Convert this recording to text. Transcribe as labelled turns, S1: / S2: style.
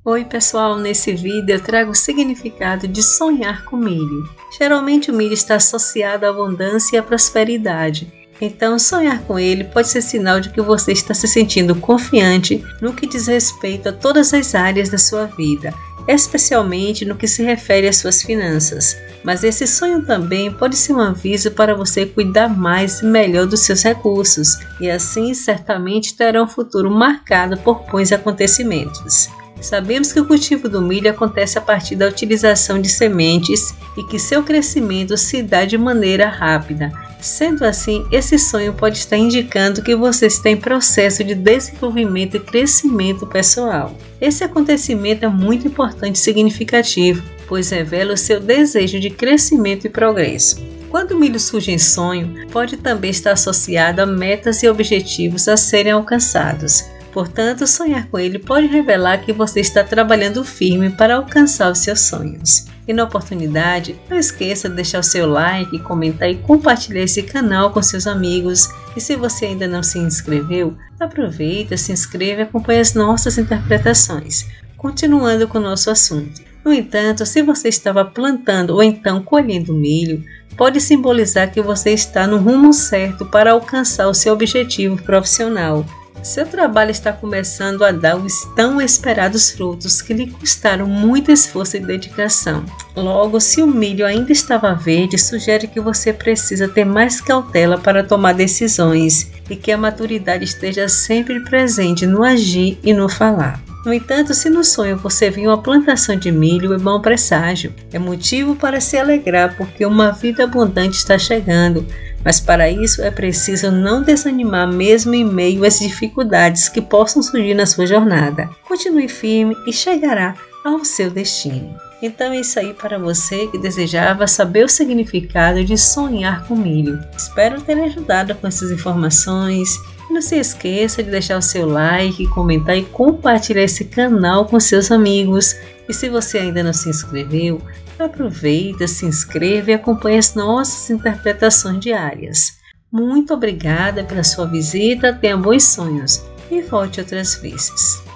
S1: Oi pessoal, nesse vídeo eu trago o significado de sonhar com milho. Geralmente o milho está associado à abundância e à prosperidade. Então sonhar com ele pode ser sinal de que você está se sentindo confiante no que diz respeito a todas as áreas da sua vida, especialmente no que se refere às suas finanças. Mas esse sonho também pode ser um aviso para você cuidar mais e melhor dos seus recursos, e assim certamente terá um futuro marcado por bons acontecimentos. Sabemos que o cultivo do milho acontece a partir da utilização de sementes e que seu crescimento se dá de maneira rápida. Sendo assim, esse sonho pode estar indicando que você está em processo de desenvolvimento e crescimento pessoal. Esse acontecimento é muito importante e significativo, pois revela o seu desejo de crescimento e progresso. Quando o milho surge em sonho, pode também estar associado a metas e objetivos a serem alcançados. Portanto, sonhar com ele pode revelar que você está trabalhando firme para alcançar os seus sonhos. E na oportunidade, não esqueça de deixar o seu like, comentar e compartilhar esse canal com seus amigos. E se você ainda não se inscreveu, aproveita, se inscreva e acompanhe as nossas interpretações. Continuando com o nosso assunto. No entanto, se você estava plantando ou então colhendo milho, pode simbolizar que você está no rumo certo para alcançar o seu objetivo profissional. Seu trabalho está começando a dar os tão esperados frutos que lhe custaram muito esforço e dedicação. Logo, se o milho ainda estava verde, sugere que você precisa ter mais cautela para tomar decisões e que a maturidade esteja sempre presente no agir e no falar. No entanto, se no sonho você viu uma plantação de milho, é bom presságio. É motivo para se alegrar porque uma vida abundante está chegando. Mas para isso é preciso não desanimar mesmo em meio às dificuldades que possam surgir na sua jornada. Continue firme e chegará ao seu destino. Então é isso aí para você que desejava saber o significado de sonhar com milho. Espero ter ajudado com essas informações. Não se esqueça de deixar o seu like, comentar e compartilhar esse canal com seus amigos. E se você ainda não se inscreveu, aproveita, se inscreva e acompanhe as nossas interpretações diárias. Muito obrigada pela sua visita, tenha bons sonhos e volte outras vezes.